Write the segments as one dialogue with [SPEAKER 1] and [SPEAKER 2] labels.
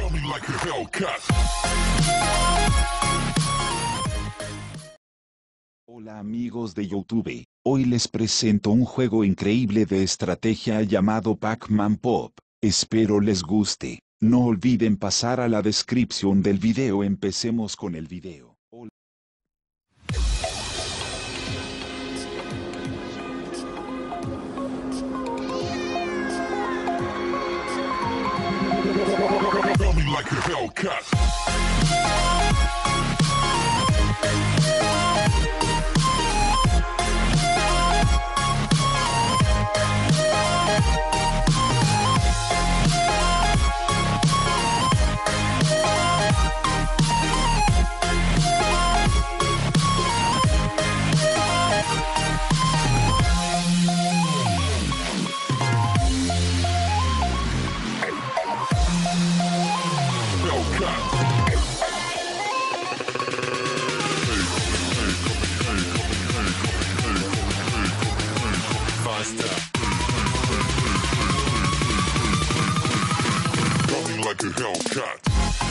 [SPEAKER 1] like a Hellcat.
[SPEAKER 2] Hola amigos de YouTube, hoy les presento un juego increíble de estrategia llamado Pac-Man Pop, espero les guste, no olviden pasar a la descripción del video. Empecemos con el video.
[SPEAKER 1] Tell me like a Hellcat. Like a Hellcat.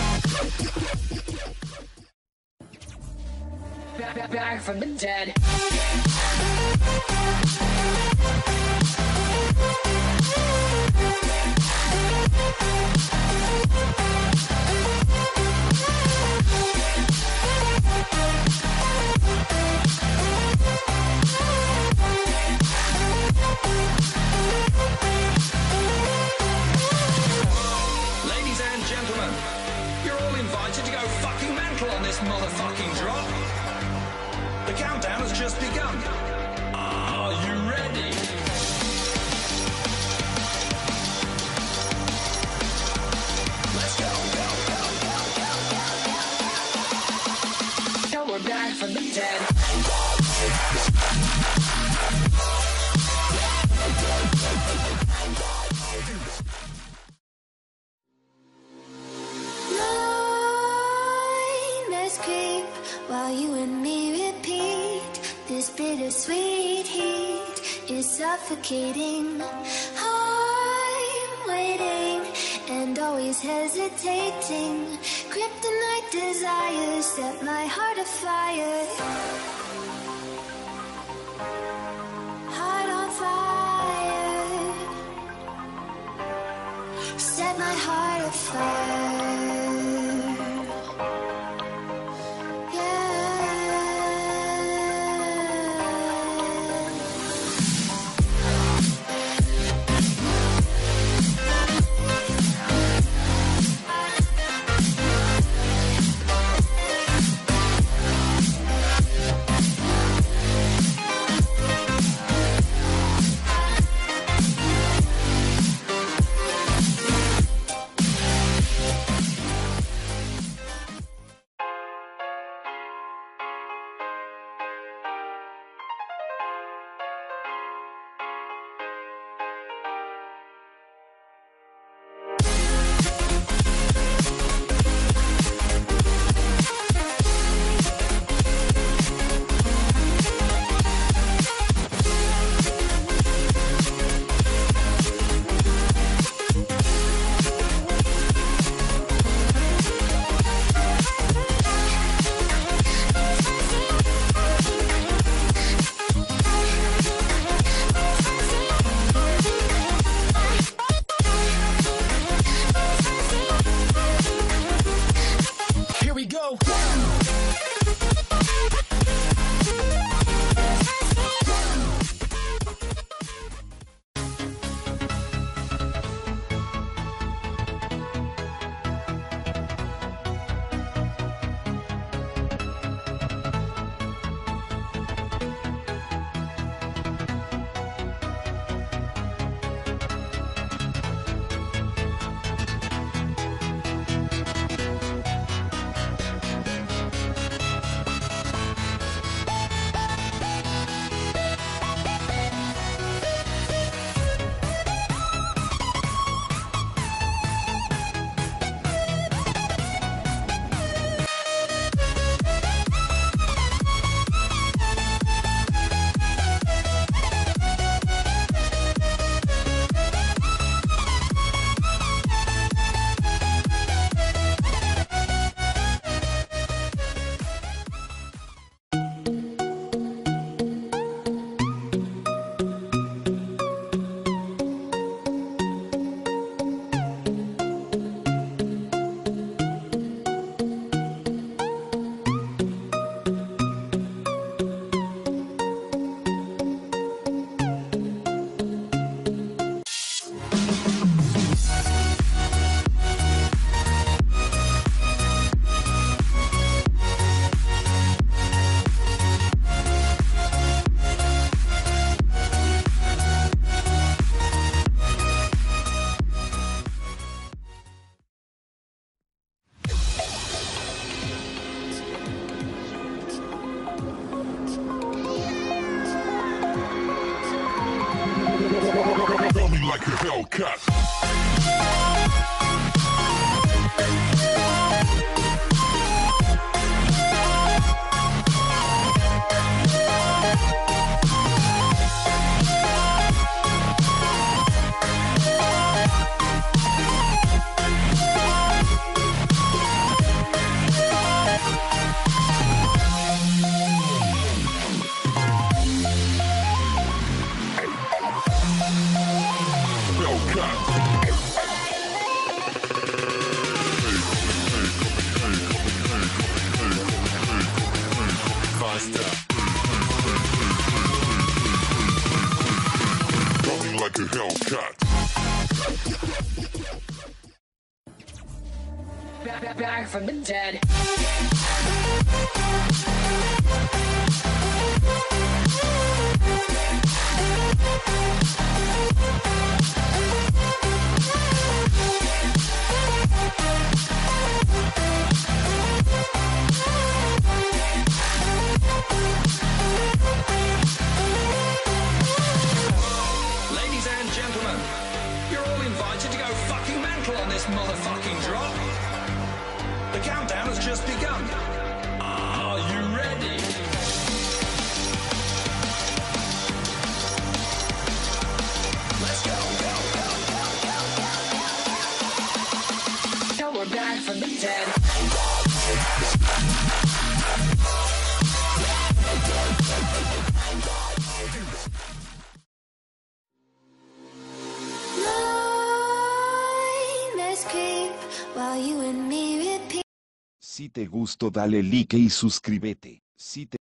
[SPEAKER 3] Back from the dead.
[SPEAKER 4] Ladies and gentlemen, you're all invited to go fucking mental on this motherfucking drop. The countdown has just begun. Are you ready? Let's go.
[SPEAKER 3] Now we're back from the dead.
[SPEAKER 5] Nightmares creep while you and me repeat. This bittersweet heat is suffocating. I'm waiting and always hesitating. Kryptonite desires set my heart afire. Heart on fire. Set my heart afire.
[SPEAKER 1] Hellcat. Coming like a Hellcat.
[SPEAKER 3] Back from the dead.
[SPEAKER 4] Ladies and gentlemen, you're all invited to go fucking mental on this motherfucking drop. The countdown has just begun. Are you ready? Let's go.
[SPEAKER 3] Now we're back from the dead.
[SPEAKER 5] Let's creep while you and me repeat.
[SPEAKER 2] Si te gustó dale like y suscríbete. Si te